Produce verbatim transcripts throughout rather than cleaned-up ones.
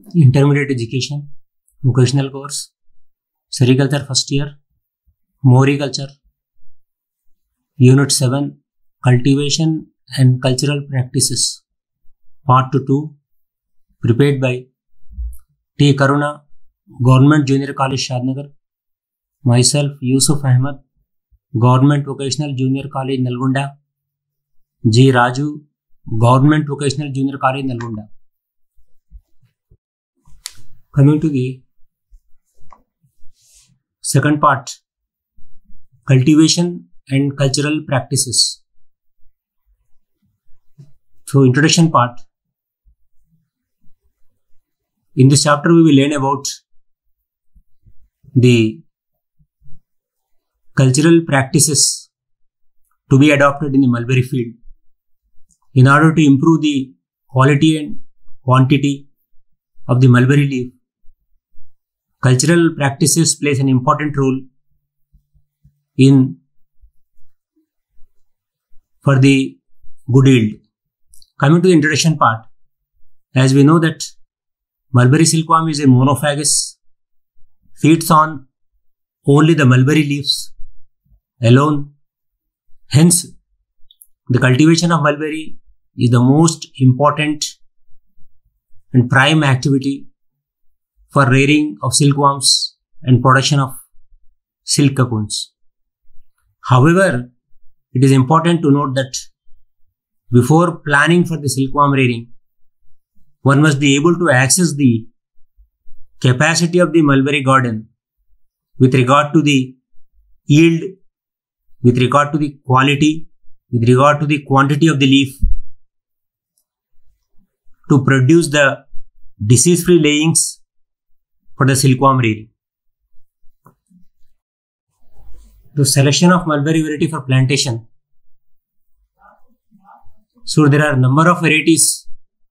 intermediate education, vocational course, sericulture first year, Moriculture, Unit seven, Cultivation and Cultural Practices, Part two, prepared by T. Karuna, Government Junior College, Shadnagar, myself, Yusuf Ahmed, Government Vocational Junior College, Nalgonda, G. Raju, Government Vocational Junior College, Nalgonda. Coming to the second part, cultivation and cultural practices. So, introduction part. In this chapter, we will learn about the cultural practices to be adopted in the mulberry field in order to improve the quality and quantity of the mulberry leaf. Cultural practices plays an important role in for the good yield. Coming to the introduction part, as we know that mulberry silkworm is a monophagous, feeds on only the mulberry leaves alone. Hence, the cultivation of mulberry is the most important and prime activity for rearing of silkworms and production of silk cocoons. However, it is important to note that before planning for the silkworm rearing, one must be able to access the capacity of the mulberry garden with regard to the yield, with regard to the quality, with regard to the quantity of the leaf to produce the disease-free layings for the silkworm rearing. The selection of mulberry variety for plantation. So there are a number of varieties,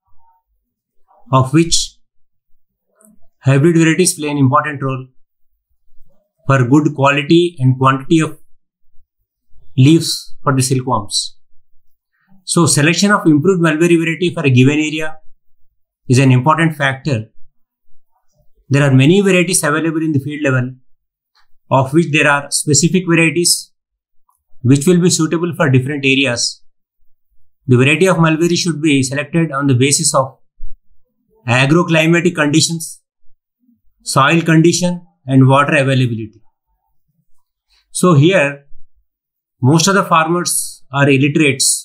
of which hybrid varieties play an important role for good quality and quantity of leaves for the silkworms. So selection of improved mulberry variety for a given area is an important factor. There are many varieties available in the field level, of which there are specific varieties which will be suitable for different areas. The variety of mulberry should be selected on the basis of agroclimatic conditions, soil condition and water availability. So here, most of the farmers are illiterates.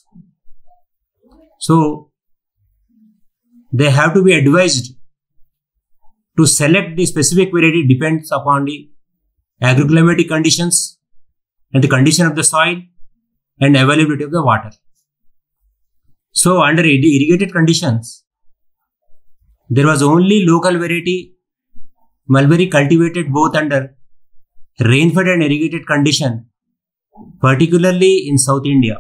So they have to be advised to select the specific variety depends upon the agroclimatic conditions and the condition of the soil and availability of the water. So under irrigated conditions, there was only local variety mulberry cultivated both under rain-fed and irrigated condition, particularly in South India.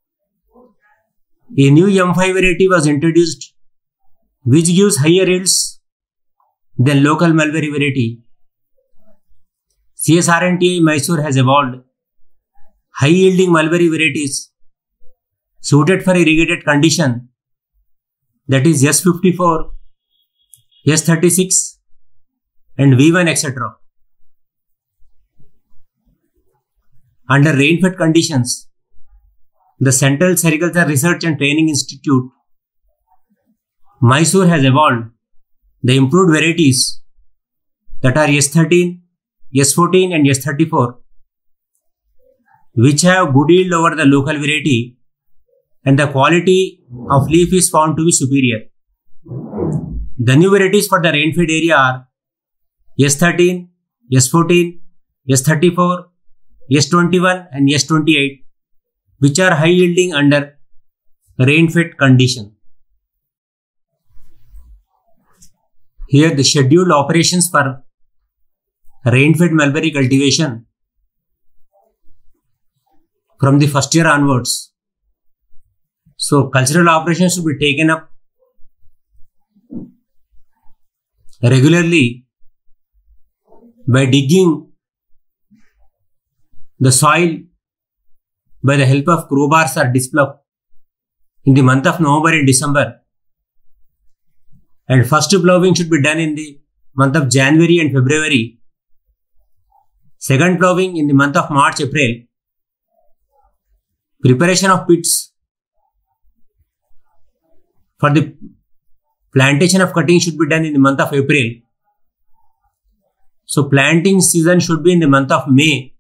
A new M five variety was introduced which gives higher yields than local mulberry variety. C S R N T I Mysore has evolved high-yielding mulberry varieties suited for irrigated condition, that is S fifty-four, S thirty-six and V one et cetera. Under rain-fed conditions, the Central Sericulture Research and Training Institute, Mysore has evolved the improved varieties that are S thirteen, S fourteen and S thirty-four, which have good yield over the local variety and the quality of leaf is found to be superior. The new varieties for the rain-fed area are S thirteen, S fourteen, S thirty-four, S twenty-one and S twenty-eight, which are high yielding under rain-fed condition. Here the scheduled operations for rain-fed mulberry cultivation from the first year onwards. So cultural operations should be taken up regularly by digging the soil by the help of crowbars or disc plough in the month of November and December. and first ploughing should be done in the month of January and February. Second ploughing in the month of March, April. Preparation of pits for the plantation of cutting should be done in the month of April. So planting season should be in the month of May,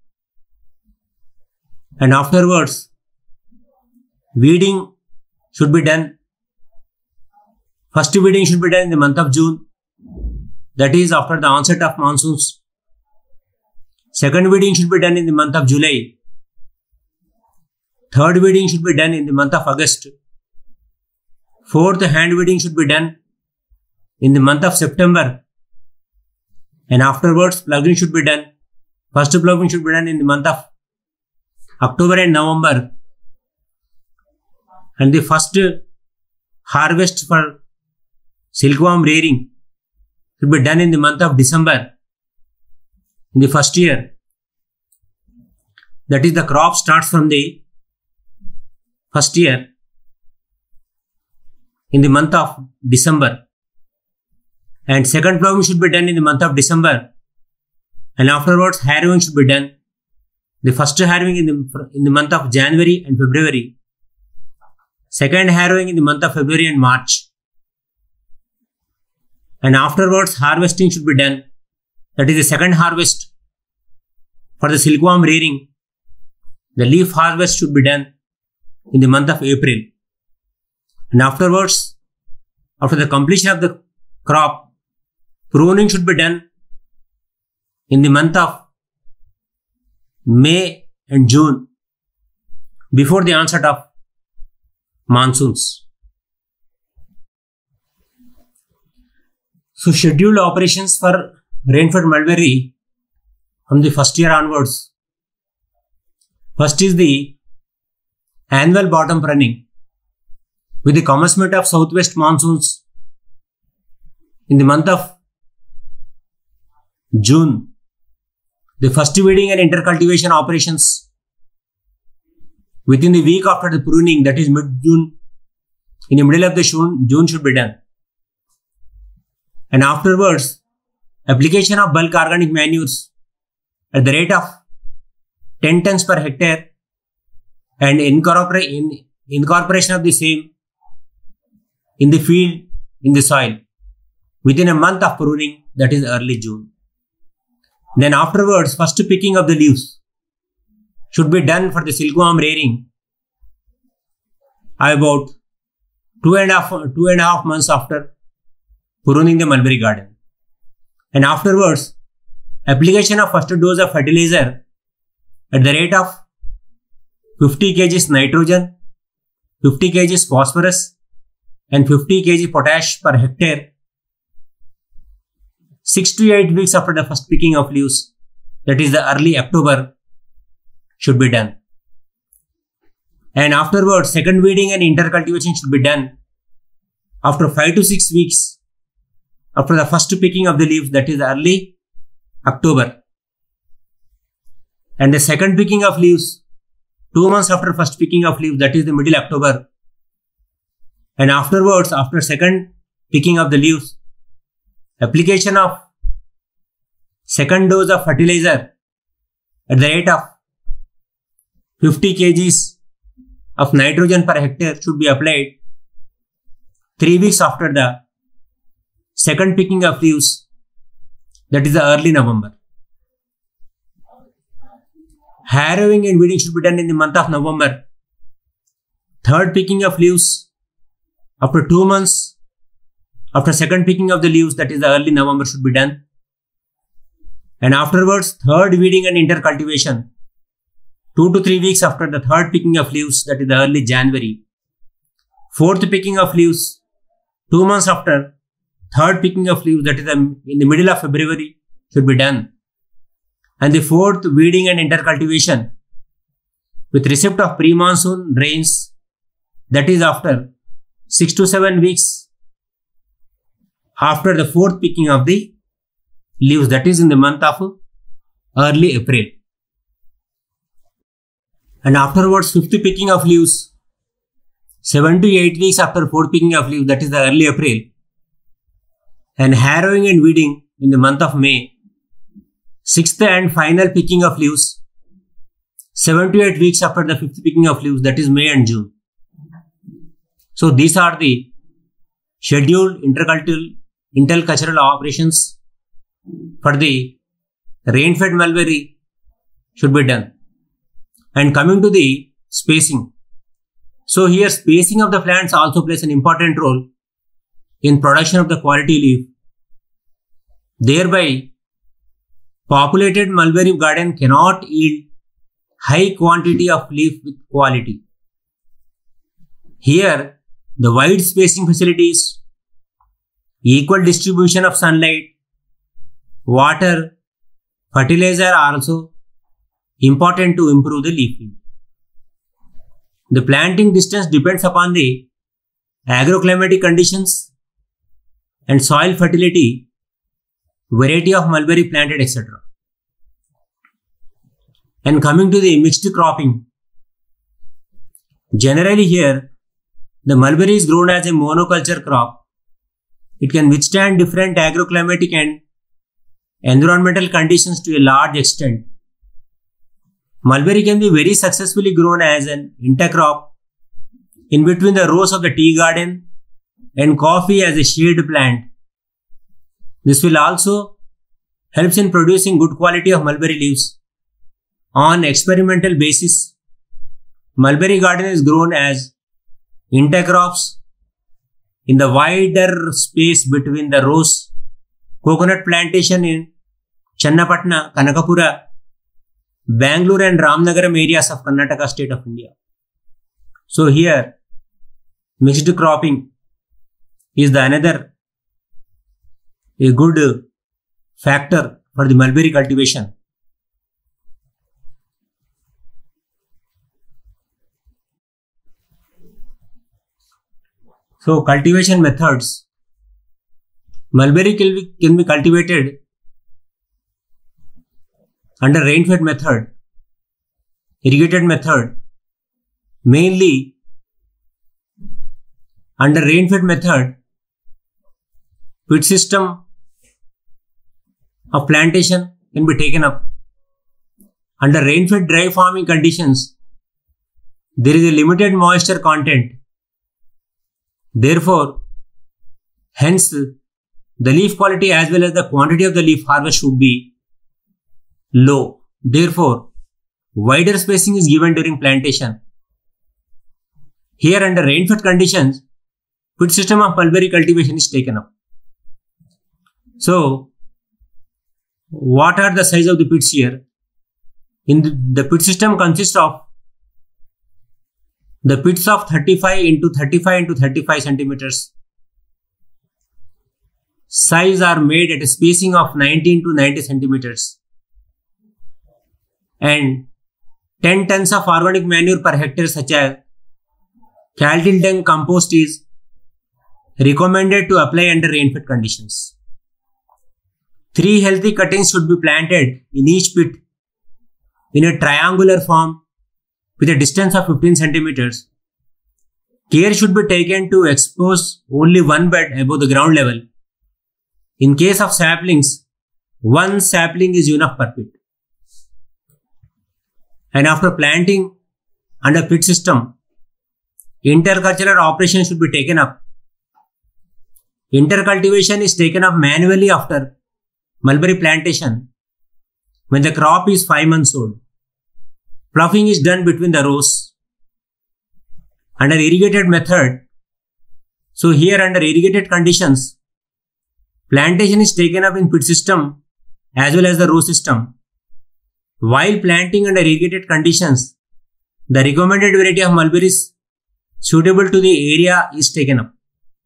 and afterwards weeding should be done. First weeding should be done in the month of June, that is after the onset of monsoons. Second weeding should be done in the month of July. Third weeding should be done in the month of August. Fourth hand weeding should be done in the month of September, and afterwards ploughing should be done. First ploughing should be done in the month of October and November, and the first harvest for silkworm rearing should be done in the month of December in the first year. That is, the crop starts from the first year in the month of December, and second ploughing should be done in the month of December, and afterwards harrowing should be done. The first harrowing in the, in the month of January and February, second harrowing in the month of February and March, and afterwards harvesting should be done. That is the second harvest for the silkworm rearing. The leaf harvest should be done in the month of April, and afterwards, after the completion of the crop, pruning should be done in the month of May and June, before the onset of monsoons. So scheduled operations for rainfed mulberry from the first year onwards. First is the annual bottom pruning. With the commencement of southwest monsoons in the month of June, the first weeding and intercultivation operations within the week after the pruning, that is mid-June, in the middle of the June, June should be done. And afterwards, application of bulk organic manures at the rate of ten tons per hectare and incorpora- in, incorporation of the same in the field, in the soil, within a month of pruning, that is early June. Then afterwards, first picking of the leaves should be done for the silkworm rearing about two and a half, two and a half months after pruning the mulberry garden. And afterwards, application of first dose of fertilizer at the rate of fifty kilograms nitrogen, fifty kilograms phosphorus, and fifty kilograms potash per hectare, six to eight weeks after the first picking of leaves, that is the early October, should be done. And afterwards, second weeding and intercultivation should be done after five to six weeks after the first picking of the leaves, that is early October. And the second picking of leaves, two months after first picking of leaves, that is the middle October. And afterwards, after second picking of the leaves, application of second dose of fertilizer at the rate of fifty kilograms of nitrogen per hectare should be applied three weeks after the second picking of leaves, that is the early November. Harrowing and weeding should be done in the month of November. Third picking of leaves after two months after second picking of the leaves, that is the early November, should be done. And afterwards, third weeding and intercultivation two to three weeks after the third picking of leaves, that is the early January. Fourth picking of leaves two months after third picking of leaves, that is the, in the middle of February, should be done. And the fourth weeding and intercultivation with receipt of pre-monsoon rains, that is after six to seven weeks after the fourth picking of the leaves, that is in the month of early April. And afterwards, fifth picking of leaves, seven to eight weeks after fourth picking of leaves, that is the early April. and harrowing and weeding in the month of May. Sixth and final picking of leaves, seven to eight weeks after the fifth picking of leaves, that is May and June. So these are the scheduled intercultural, intercultural operations for the rain-fed mulberry should be done. And coming to the spacing. So here spacing of the plants also plays an important role in production of the quality leaf. Thereby, populated mulberry garden cannot yield high quantity of leaf with quality. Here, the wide spacing facilities, equal distribution of sunlight, water, fertilizer are also important to improve the leaf yield. The planting distance depends upon the agroclimatic conditions and soil fertility, variety of mulberry planted, et cetera. And coming to the mixed cropping, generally here, the mulberry is grown as a monoculture crop. It can withstand different agroclimatic and environmental conditions to a large extent. Mulberry can be very successfully grown as an intercrop in between the rows of the tea garden and coffee as a shade plant. This will also help in producing good quality of mulberry leaves. On experimental basis, mulberry garden is grown as intercrops in the wider space between the rows. Coconut plantation in Channapatna, Kanakapura, Bangalore and Ramnagaram areas of Karnataka state of India. So here, mixed cropping is the another a good factor for the mulberry cultivation. So cultivation methods. Mulberry can be, can be cultivated under rain-fed method, irrigated method, mainly under rain-fed method, pit system of plantation can be taken up. Under rain-fed dry farming conditions, there is a limited moisture content. Therefore, hence, the leaf quality as well as the quantity of the leaf harvest should be low. Therefore, wider spacing is given during plantation. Here under rain-fed conditions, pit system of mulberry cultivation is taken up. So, what are the size of the pits here? In the, the pit system consists of the pits of thirty-five into thirty-five into thirty-five centimeters. Size are made at a spacing of nineteen to ninety centimeters. And ten tons of organic manure per hectare such as cattle dung compost is recommended to apply under rain-fed conditions. Three healthy cuttings should be planted in each pit in a triangular form with a distance of fifteen centimeters. Care should be taken to expose only one bed above the ground level. In case of saplings, one sapling is enough per pit. And after planting under pit system, intercultural operation should be taken up. Intercultivation is taken up manually after mulberry plantation when the crop is five months old. Ploughing is done between the rows. Under irrigated method, so here under irrigated conditions, plantation is taken up in pit system as well as the row system. While planting under irrigated conditions, the recommended variety of mulberries suitable to the area is taken up.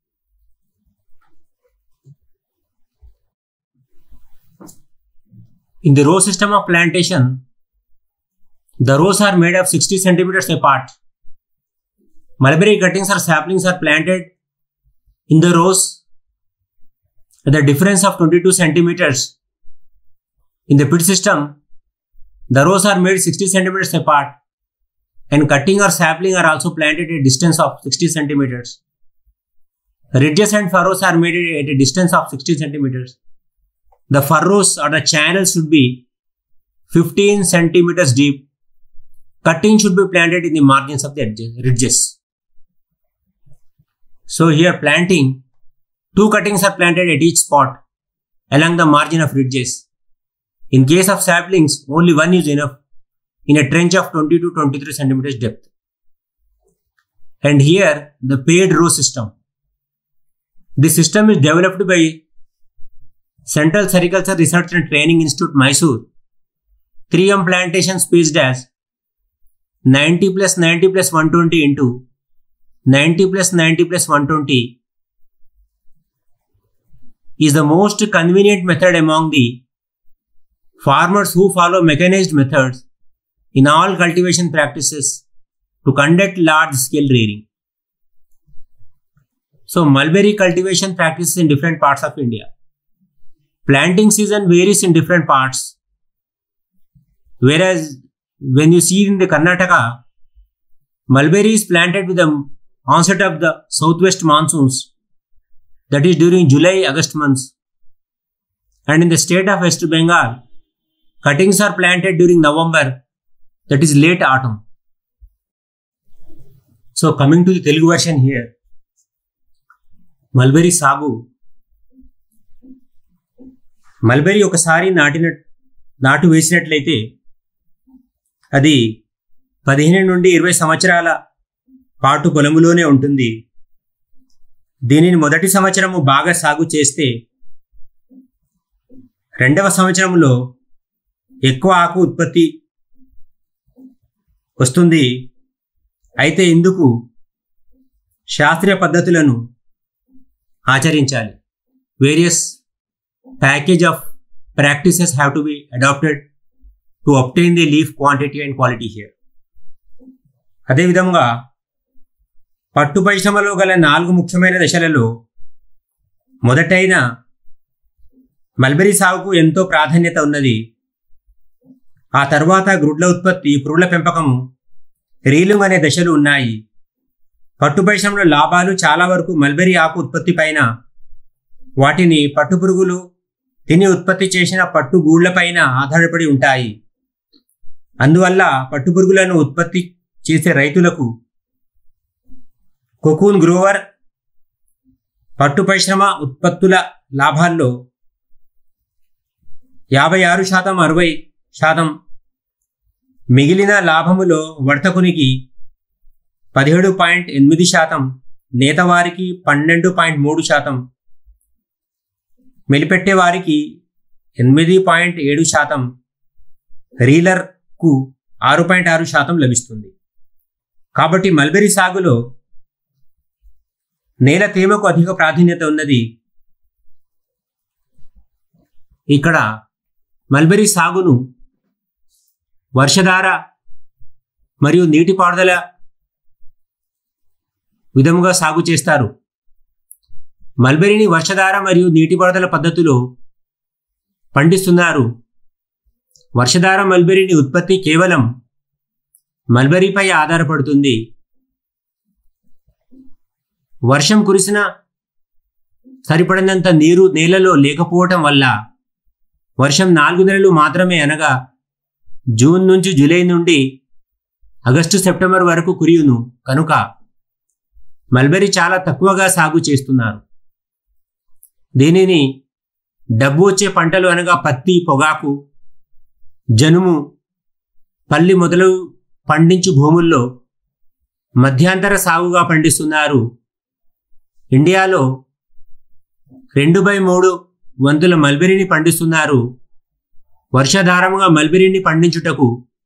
In the row system of plantation, the rows are made of sixty centimeters apart. Mulberry cuttings or saplings are planted in the rows at the difference of twenty-two centimeters. In the pit system, the rows are made sixty centimeters apart and cutting or sapling are also planted at a distance of sixty centimeters. ridges and furrows are made at a distance of sixty centimeters. The furrows or the channels should be fifteen centimeters deep. Cutting should be planted in the margins of the ridges. So here planting, two cuttings are planted at each spot along the margin of ridges. In case of saplings, only one is enough in a trench of twenty to twenty-three centimeters depth. And here the paired row system. This system is developed by Central Sericulture Research and Training Institute, Mysore. three M plantation spaced as ninety plus ninety plus one twenty into ninety plus ninety plus one twenty is the most convenient method among the farmers who follow mechanized methods in all cultivation practices to conduct large-scale rearing. So, mulberry cultivation practices in different parts of India. Planting season varies in different parts. Whereas, when you see in the Karnataka, mulberry is planted with the onset of the southwest monsoons, that is during July-August months. And in the state of West Bengal, cuttings are planted during November, that is late autumn. So coming to the Telugu version here, mulberry sagu. Mulberry ఒకసారి నాటిన నాటు వేసినట్లయితే అది పదిహేను నుండి ఇరవై సంవత్సరాల పాటు పొలములోనే ఉంటుంది. దీనిని మొదటి సంవత్సరము బాగా సాగు చేస్తే రెండవ సంవత్సరంలో ఎక్కువ ఆకు ఉత్పత్తి వస్తుంది. అయితే ఇందుకు శాస్త్రీయ పద్ధతులను ఆచరించాలి. Various package of practices have to be adapted to obtain the leaf quantity and quality here. అదేవిధంగా పట్టు పరిశ్రమలో గల నాలుగు ముఖ్యమైన దశలలో మొదటైన మల్బెరీ సాగుకు ఎంతో ప్రాధాన్యత ఉన్నది. ఆ తర్వాత గ్రుడ్ల ఉత్పత్తి, పురుగుల పెంపకము, రీలింగ్ అనే దశలు ఉన్నాయి. పట్టు పరిశ్రమలో లాభాలు చాలా వరకు మల్బెరీ ఆకు ఉత్పత్తి పైన, వాటిని పట్టు పురుగులు తిని ఉత్పత్తి చేసిన పట్టు గూళ్లపైన ఆధారపడి ఉంటాయి. అందువల్ల పట్టు పురుగులను ఉత్పత్తి చేసే రైతులకు కోకూన్ గ్రోవర్ పట్టు పరిశ్రమ ఉత్పత్తుల లాభాల్లో యాభై ఆరు శాతం అరవై శాతం, మిగిలిన లాభములో వర్తకునికి పదిహేడు పాయింట్ ఎనిమిది శాతం, నేతవారికి పన్నెండు పాయింట్ మూడు శాతం, మెలిపెట్టేవారికి ఎనిమిది పాయింట్ ఏడు శాతం, రీలర్కు ఆరు పాయింట్ ఆరు శాతం లభిస్తుంది. కాబట్టి మల్బెరీ సాగులో నేల తేమకు అధిక ప్రాధాన్యత ఉన్నది. ఇక్కడ మల్బెరీ సాగును వర్షధార మరియు నీటిపారుదల విధముగా సాగు చేస్తారు. మల్బెరీని వర్షధార మరియు నీటిపారుదల పద్ధతిలో పండిస్తున్నారు. వర్షధార మల్బెరీని ఉత్పత్తి కేవలం మల్బెరీపై ఆధారపడుతుంది. వర్షం కురిసిన సరిపడినంత నీరు నేలలో లేకపోవటం వల్ల వర్షం నాలుగు నెలలు మాత్రమే, అనగా జూన్ నుంచి జూలై నుండి ఆగస్టు సెప్టెంబర్ వరకు కురియును. కనుక మల్బెరీ చాలా తక్కువగా సాగు చేస్తున్నారు. దీనిని డబ్బు వచ్చే పంటలు అనగా పత్తి, పొగాకు, జనుము, పల్లి మొదలు పండించు భూముల్లో మధ్యాంతర సాగుగా పండిస్తున్నారు. ఇండియాలో రెండు బై మూడు వంతుల మల్బెరీని పండిస్తున్నారు. వర్షాధారముగా మల్బెరీని పండించుటకు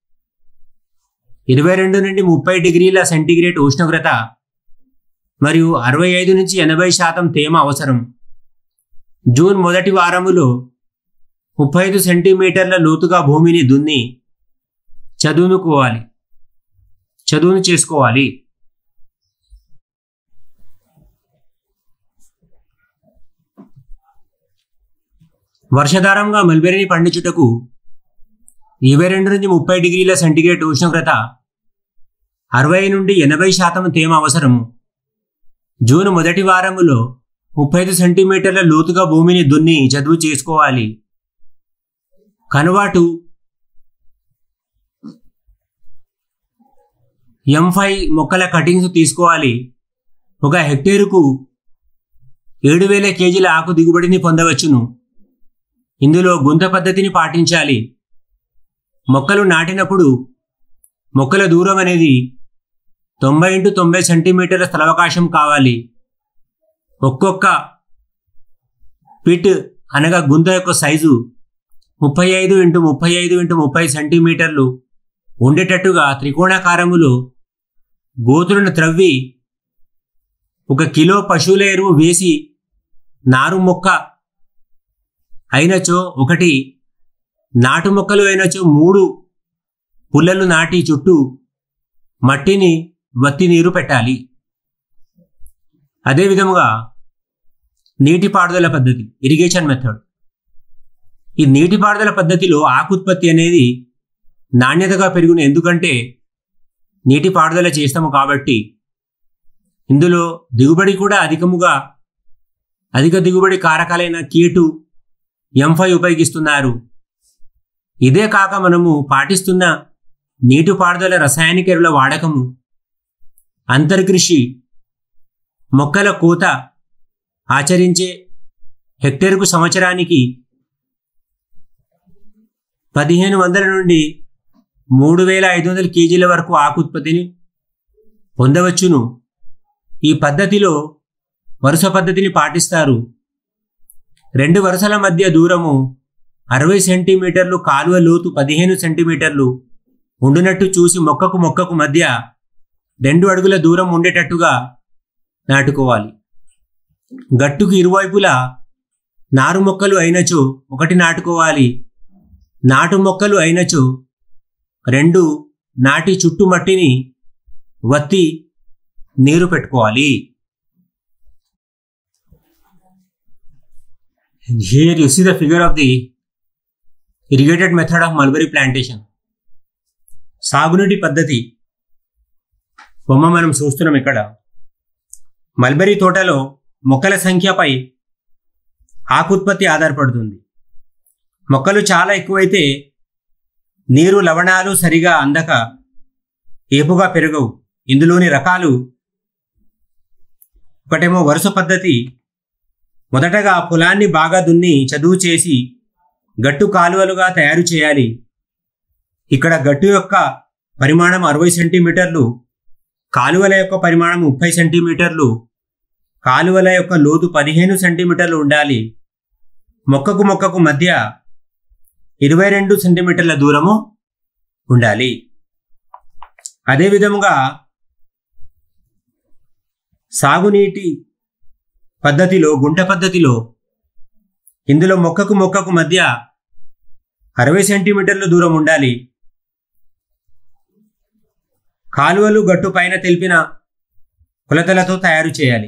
ఇరవై రెండు నుండి ముప్పై డిగ్రీల సెంటీగ్రేడ్ ఉష్ణోగ్రత మరియు అరవై ఐదు నుంచి ఎనభై శాతం తేమ అవసరం. జూన్ మొదటి వారములో ముప్పై ఐదు సెంటీమీటర్ల లోతుగా భూమిని దున్ని చదునుకోవాలి చదును చేసుకోవాలి. వర్షాధారంగా మల్బెరీని పండించుటకు ఇరవై రెండు నుంచి ముప్పై డిగ్రీల సెంటీగ్రేడ్ ఉష్ణోగ్రత, అరవై నుండి ఎనభై శాతం తేమ అవసరము. జూన్ మొదటి వారములో ముప్పై ఐదు సెంటీమీటర్ల లోతుగా భూమిని దున్ని చదువు చేసుకోవాలి. కనువాటు ఎం ఫైవ్ మొక్కల కటింగ్స్ తీసుకోవాలి. ఒక హెక్టేరుకు ఏడు వేల కేజీల ఆకు దిగుబడిని పొందవచ్చును. ఇందులో గుంత పద్ధతిని పాటించాలి. మొక్కలు నాటినప్పుడు మొక్కల దూరం అనేది తొంభై ఇంటూ తొంభై సెంటీమీటర్ల స్థలావకాశం కావాలి. ఒక్కొక్క పిట్ అనగా గుంత యొక్క సైజు ముప్పై ఐదు ఇంటూ ముప్పై ఐదు ఇంటూ ముప్పై సెంటీమీటర్లు ఉండేటట్టుగా త్రికోణాకారములో గోతులను త్రవ్వి ఒక కిలో పశువుల ఎరువు వేసి నారు మొక్క అయినచో ఒకటి, నాటు మొక్కలు అయినచో మూడు పుల్లలు నాటి చుట్టూ మట్టిని వత్తి నీరు పెట్టాలి. అదేవిధముగా నీటిపారుదల పద్ధతి, ఇరిగేషన్ మెథడ్. ఈ నీటిపారుదల పద్ధతిలో ఆకుత్పత్తి అనేది నాణ్యతగా పెరుగును. ఎందుకంటే నీటిపారుదల చేస్తాము కాబట్టి. ఇందులో దిగుబడి కూడా అధికముగా అధిక దిగుబడి కారకాలైన కీటు ఎం ఫైవ్ ఉపయోగిస్తున్నారు. ఇదే కాక మనము పాటిస్తున్న నీటిపారుదల రసాయనిక ఎరువుల వాడకము, అంతర్కృషి, మొక్కల కోత ఆచరించే హెక్టేరుకు సంవత్సరానికి పదిహేను వందల నుండి మూడు వేల ఐదు వందల కేజీల వరకు ఆకు ఉత్పత్తిని పొందవచ్చును. ఈ పద్ధతిలో వరుస పద్ధతిని పాటిస్తారు. రెండు వరుసల మధ్య దూరము అరవై సెంటీమీటర్లు, కాలువ లోతు పదిహేను సెంటీమీటర్లు ఉండునట్టు చూసి మొక్కకు మొక్కకు మధ్య రెండు అడుగుల దూరం ఉండేటట్టుగా నాటుకోవాలి. గట్టుకు ఇరువైపులా నారు మొక్కలు అయినచో ఒకటి నాటుకోవాలి. నాటు మొక్కలు అయినచో రెండు నాటి చుట్టూ మట్టిని వత్తి నీరు పెట్టుకోవాలి. Here you see the figure of the irrigated method of mulberry plantation. సాగునీటి పద్ధతి బొమ్మ మనం చూస్తున్నాం. ఇక్కడ మల్బరీ తోటలో మొక్కల సంఖ్యపై ఆకుత్పత్తి ఆధారపడుతుంది. మొక్కలు చాలా ఎక్కువైతే నీరు, లవణాలు సరిగా అందక ఏపుగా పెరగవు. ఇందులోని రకాలు ఒకటేమో వరుస పద్ధతి. మొదటగా పొలాన్ని బాగా దున్ని చదువు చేసి గట్టు కాలువలుగా తయారు చేయాలి. ఇక్కడ గట్టు యొక్క పరిమాణం అరవై సెంటీమీటర్లు, కాలువల యొక్క పరిమాణం ముప్పై సెంటీమీటర్లు, కాలువల యొక్క లోతు పదిహేను సెంటీమీటర్లు ఉండాలి. మొక్కకు మొక్కకు మధ్య ఇరవై రెండు సెంటీమీటర్ల దూరము ఉండాలి. అదేవిధముగా సాగునీటి పద్ధతిలో గుంట పద్ధతిలో ఇందులో మొక్కకు మొక్కకు మధ్య అరవై సెంటీమీటర్ల దూరం ఉండాలి. కాలువలు గట్టు పైన తెలిపిన కొలతలతో తయారు చేయాలి.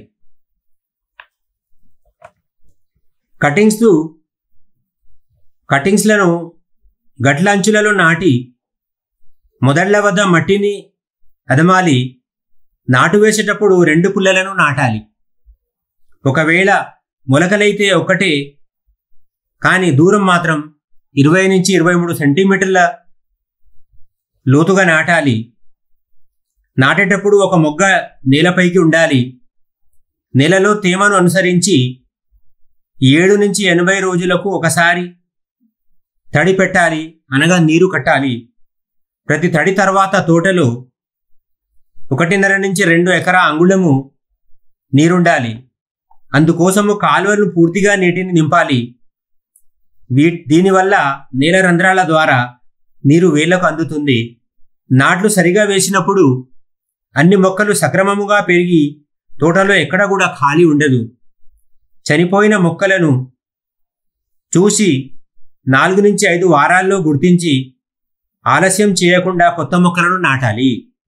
కటింగ్స్ కటింగ్స్లను గట్ల అంచులలో నాటి మొదళ్ల వద్ద మట్టిని అదమాలి. నాటు వేసేటప్పుడు రెండు పుల్లలను నాటాలి. ఒకవేళ మొలకలైతే ఒకటే, కానీ దూరం మాత్రం ఇరవై నుంచి ఇరవై మూడు సెంటీమీటర్ల లోతుగా నాటాలి. నాటేటప్పుడు ఒక మొగ్గ నేలపైకి ఉండాలి. నేలలో తేమను అనుసరించి ఏడు నుంచి ఎనభై రోజులకు ఒకసారి తడి పెట్టాలి, అనగా నీరు కట్టాలి. ప్రతి తడి తర్వాత తోటలో ఒకటిన్నర నుంచి రెండు ఎకరా అంగుళము నీరుండాలి. అందుకోసము కాలువలను పూర్తిగా నీటిని నింపాలి. వీ దీనివల్ల నేల రంధ్రాల ద్వారా నీరు వేళ్లకు అందుతుంది. నాట్లు సరిగా వేసినప్పుడు అన్ని మొక్కలు సక్రమముగా పెరిగి తోటలో ఎక్కడ కూడా ఖాళీ ఉండదు. చనిపోయిన మొక్కలను చూసి నాలుగు నుంచి ఐదు వారాల్లో గుర్తించి ఆలస్యం చేయకుండా కొత్త మొక్కలను నాటాలి.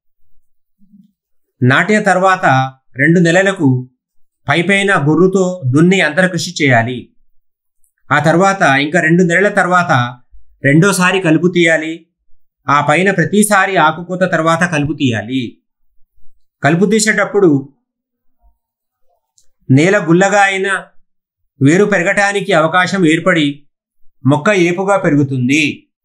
నాటిన తర్వాత రెండు నెలలకు పైపైన బొర్రుతో దున్ని అంతరకృషి చేయాలి. ఆ తర్వాత ఇంకా రెండు నెలల తర్వాత రెండోసారి కలుపు తీయాలి. ఆ పైన ప్రతిసారి ఆకుకోత తర్వాత కలుపు తీయాలి. కలుపు తీసేటప్పుడు నేల గుల్లగా అయిన వేరు పెరగటానికి అవకాశం ఏర్పడి మొక్క ఏపుగా పెరుగుతుంది.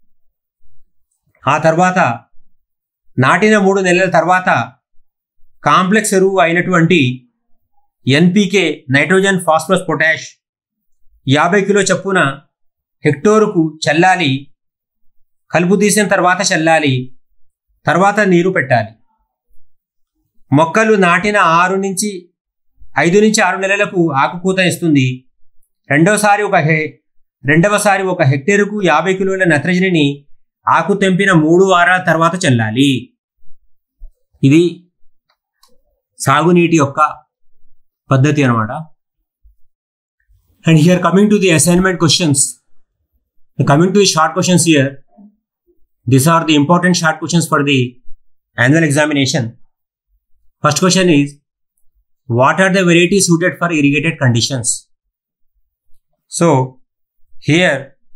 ఆ తర్వాత నాటిన మూడు నెలల తర్వాత కాంప్లెక్స్ ఎరువు అయినటువంటి ఎన్పికే నైట్రోజన్ ఫాస్ఫరస్ పొటాష్ యాభై కిలో చొప్పున హెక్టోరుకు చల్లాలి. కలుపు తీసిన తర్వాత చల్లాలి. తర్వాత నీరు పెట్టాలి. మొక్కలు నాటిన ఆరు నుంచి ఐదు నుంచి ఆరు నెలలకు ఆకుకూత ఇస్తుంది. రెండవసారి ఒక హె రెండవసారి ఒక హెక్టేరుకు యాభై కిలోల నత్రజనిని ఆకు తెంపిన మూడు వారాల తర్వాత చల్లాలి. ఇది సాగునీటి యొక్క పద్ధతి అన్నమాట. And here coming to the assignment questions, coming to the short questions here, these are the important short questions for the annual examination. First question is, what are the varieties suited for irrigated conditions? So here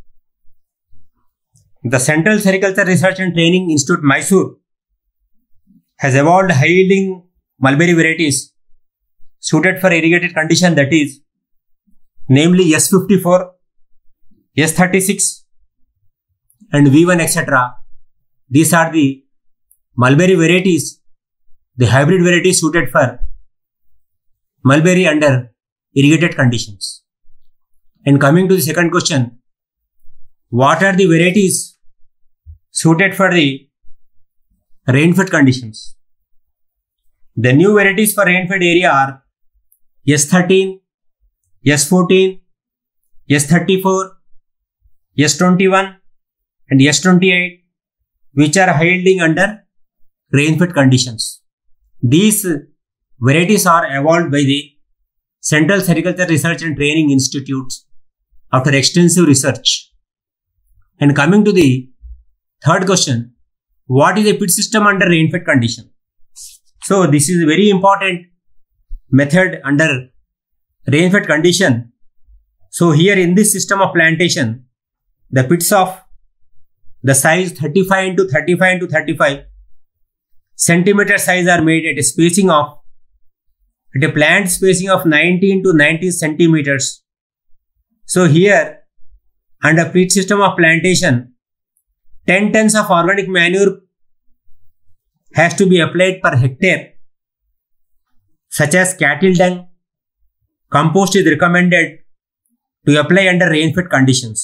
the Central Sericulture Research and Training Institute Mysore has evolved high yielding mulberry varieties suited for irrigated condition, that is namely S fifty-four, S thirty-six and V one, et cetera. These are the mulberry varieties, the hybrid varieties suited for mulberry under irrigated conditions. And coming to the second question, what are the varieties suited for the rain-fed conditions? The new varieties for rain-fed area are S thirteen, S fourteen, S thirty-four, S twenty-one and S twenty-eight, which are high yielding under rain-fed conditions. These varieties are evolved by the Central Sericulture Research and Training Institutes after extensive research. And coming to the third question, what is a pit system under rain-fed condition? So this is a very important method under rain-fed condition. So here in this system of plantation, the pits of the size thirty-five into thirty-five into thirty-five centimeter size are made at a spacing of at a plant spacing of ninety into ninety centimeters. So here under pit system of plantation, ten tons of organic manure has to be applied per hectare, such as cattle dung. Compost is recommended to apply under rain-fed conditions.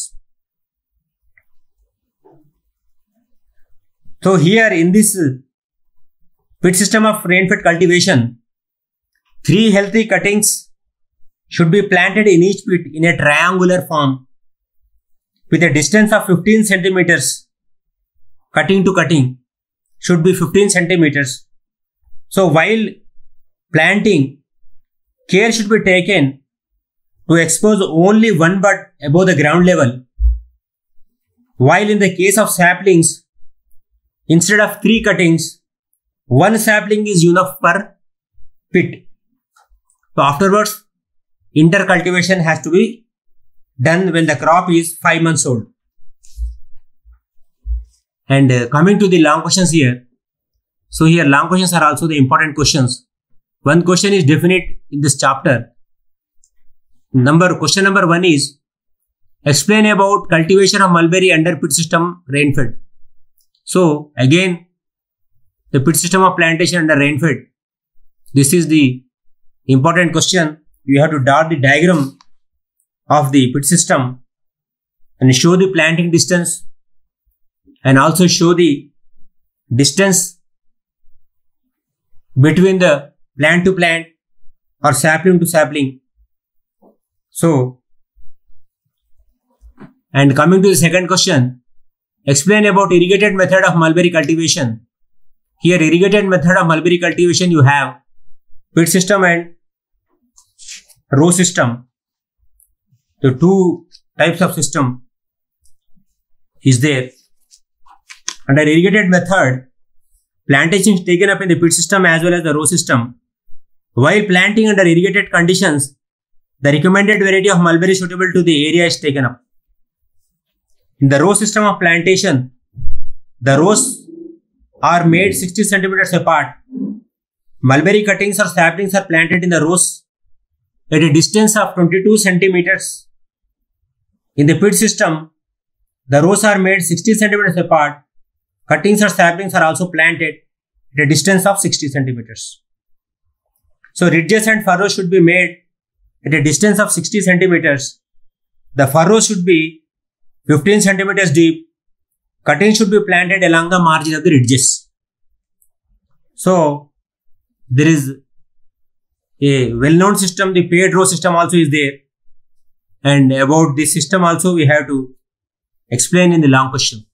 So here in this pit system of rain-fed cultivation, three healthy cuttings should be planted in each pit in a triangular form with a distance of fifteen centimeters. Cutting to cutting should be fifteen centimeters. So while planting, care should be taken to expose only one bud above the ground level, while in the case of saplings, instead of three cuttings, one sapling is enough per pit. So afterwards, intercultivation has to be done when the crop is five months old. And uh, coming to the long questions here. So here long questions are also the important questions. One question is definite in this chapter. Number question number one is, explain about cultivation of mulberry under pit system rain-fed. So again, the pit system of plantation under rain-fed. This is the important question. You have to draw the diagram of the pit system and show the planting distance and also show the distance between the plant to plant or sapling to sapling. So, and coming to the second question, explain about irrigated method of mulberry cultivation. Here irrigated method of mulberry cultivation, you have pit system and row system. The two types of system is there. Under irrigated method, plantation is taken up in the pit system as well as the row system. While planting under irrigated conditions, the recommended variety of mulberry suitable to the area is taken up. In the row system of plantation, the rows are made sixty centimeters apart. Mulberry cuttings or saplings are planted in the rows at a distance of twenty-two centimeters. In the pit system, the rows are made sixty centimeters apart. Cuttings or saplings are also planted at a distance of sixty centimeters. So ridges and furrows should be made at a distance of sixty centimeters. The furrows should be fifteen centimeters deep. Cuttings should be planted along the margin of the ridges. So there is a well-known system, the paired row system also is there. And about this system also we have to explain in the long question.